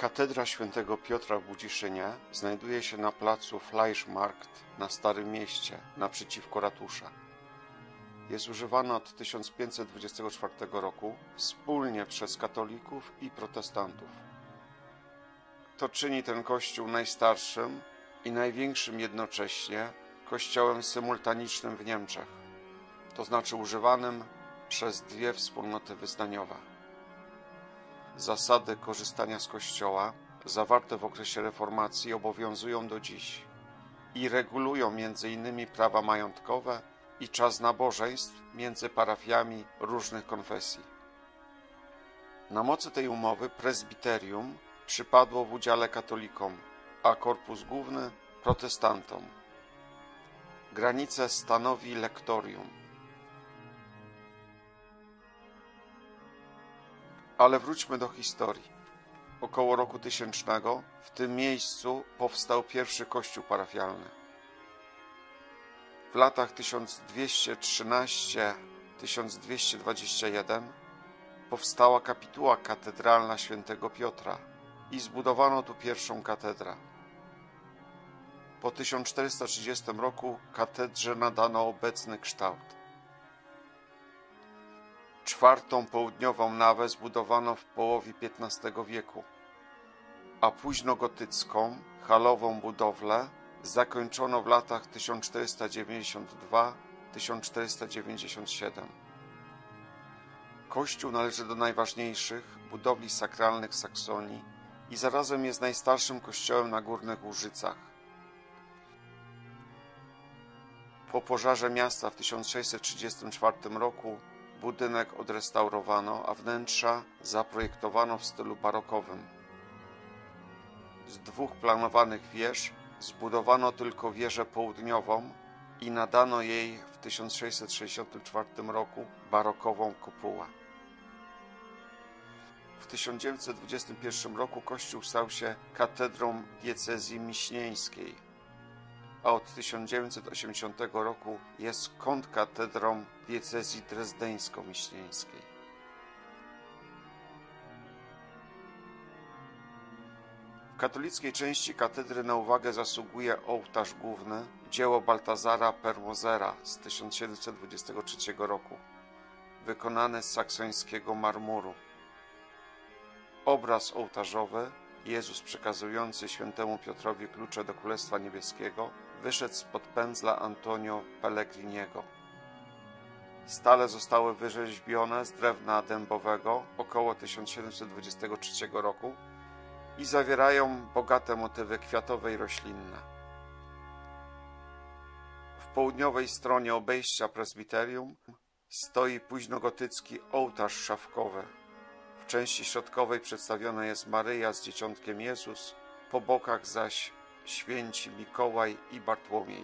Katedra Świętego Piotra w Budziszynie znajduje się na placu Fleischmarkt na Starym Mieście, naprzeciwko ratusza. Jest używana od 1524 roku wspólnie przez katolików i protestantów. To czyni ten kościół najstarszym i największym jednocześnie kościołem symultanicznym w Niemczech, to znaczy używanym przez dwie wspólnoty wyznaniowe. Zasady korzystania z Kościoła, zawarte w okresie reformacji, obowiązują do dziś i regulują m.in. prawa majątkowe i czas nabożeństw między parafiami różnych konfesji. Na mocy tej umowy prezbiterium przypadło w udziale katolikom, a korpus główny protestantom. Granice stanowi lektorium. Ale wróćmy do historii. Około roku 1000 w tym miejscu powstał pierwszy kościół parafialny. W latach 1213-1221 powstała kapituła katedralna Świętego Piotra i zbudowano tu pierwszą katedrę. Po 1430 roku katedrze nadano obecny kształt. Czwartą południową nawę zbudowano w połowie XV wieku, a późnogotycką, halową budowlę zakończono w latach 1492-1497. Kościół należy do najważniejszych budowli sakralnych Saksonii i zarazem jest najstarszym kościołem na Górnych Łużycach. Po pożarze miasta w 1634 roku budynek odrestaurowano, a wnętrza zaprojektowano w stylu barokowym. Z dwóch planowanych wież zbudowano tylko wieżę południową i nadano jej w 1664 roku barokową kopułę. W 1921 roku kościół stał się katedrą diecezji miśnieńskiej, a od 1980 roku jest kontkatedrą diecezji drezdeńsko-miśnieńskiej. W katolickiej części katedry na uwagę zasługuje ołtarz główny, dzieło Baltazara Permozera z 1723 roku, wykonane z saksońskiego marmuru. Obraz ołtarzowy, Jezus przekazujący świętemu Piotrowi klucze do Królestwa Niebieskiego, wyszedł spod pędzla Antonio Pellegriniego. Stale zostały wyrzeźbione z drewna dębowego około 1723 roku i zawierają bogate motywy kwiatowe i roślinne. W południowej stronie obejścia prezbiterium stoi późnogotycki ołtarz szafkowy. W części środkowej przedstawiona jest Maryja z Dzieciątkiem Jezus, po bokach zaś święci Mikołaj i Bartłomiej.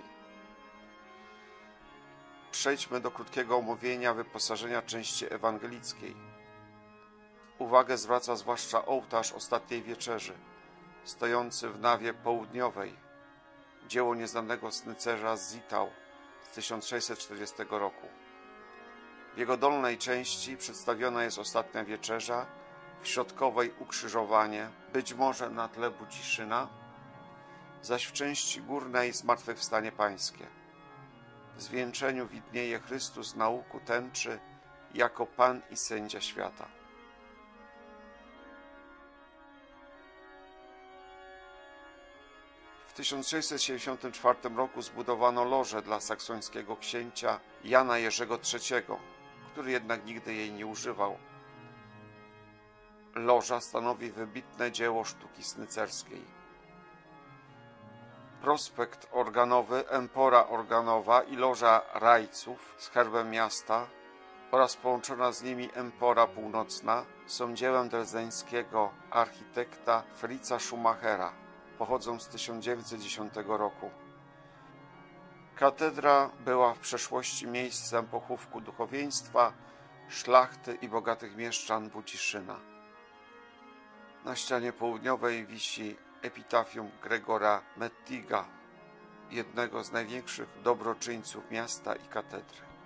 Przejdźmy do krótkiego omówienia wyposażenia części ewangelickiej. Uwagę zwraca zwłaszcza ołtarz Ostatniej Wieczerzy, stojący w nawie południowej, dzieło nieznanego snycerza z Zittau z 1640 roku. W jego dolnej części przedstawiona jest Ostatnia Wieczerza, w środkowej ukrzyżowanie, być może na tle Budziszyna, zaś w części górnej Zmartwychwstanie Pańskie. W zwieńczeniu widnieje Chrystus na łuku tęczy jako Pan i Sędzia świata. W 1674 roku zbudowano lożę dla saksońskiego księcia Jana Jerzego III, który jednak nigdy jej nie używał. Loża stanowi wybitne dzieło sztuki snycerskiej. Prospekt organowy, empora organowa i loża rajców z herbem miasta oraz połączona z nimi empora północna są dziełem drezdeńskiego architekta Fritza Schumachera. Pochodzą z 1910 roku. Katedra była w przeszłości miejscem pochówku duchowieństwa, szlachty i bogatych mieszczan Budziszyna. Na ścianie południowej wisi epitafium Gregora Mettiga, jednego z największych dobroczyńców miasta i katedry.